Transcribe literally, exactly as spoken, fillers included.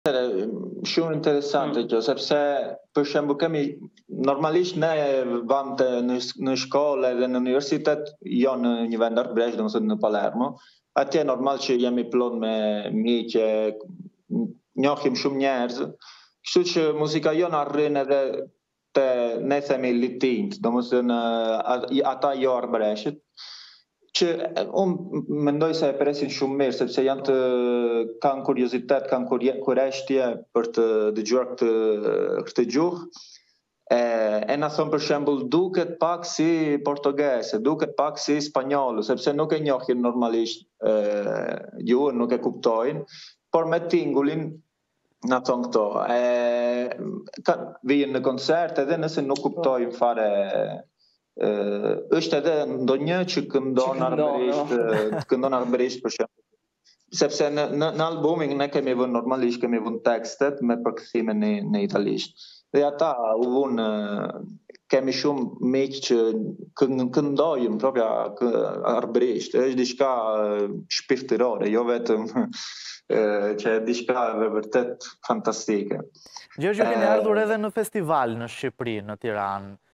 Shumë interesante kjo, sepse për shembull kemi normalisht ne vam të në, në shkollë edhe në universitet, jo në një vend arbëresh, domethënë në Palermo. Atje normal që jemi plot me miqe, njohim shumë njerëz. Kështu që muzika jon arrin edhe te ne themi litinjt, domethënë ata jo arbëreshit, që unë mendoj se e presin shumë mirë, sepse janë të kanë kuriozitet, kanë kureshtje për të dëgjuar këtë, këtë gjuhë. E, e na thon për shembull duket pak si portogese, duket pak si spanjollu, sepse nuk e njohin normalisht e, gjuhën, nuk e kuptojnë, por me tingullin na thon këto. E, ka, vijnë në koncert edhe nëse nuk kuptojnë fare. Uh, është edhe ndonjë që këndon arbërisht, këndon arbërisht për shembull. Sepse në, në, në albumin ne kemi vënë normalisht kemi vënë tekstet me përkthime në, në italisht. Dhe ata u vënë kemi shumë miq që këndojnë propja arbërisht. Është diçka shpirtërore, jo vetëm që është diçka vërtet fantastike. Gjergjo, keni ardhur edhe në festival në Shqipëri, në Tiranë.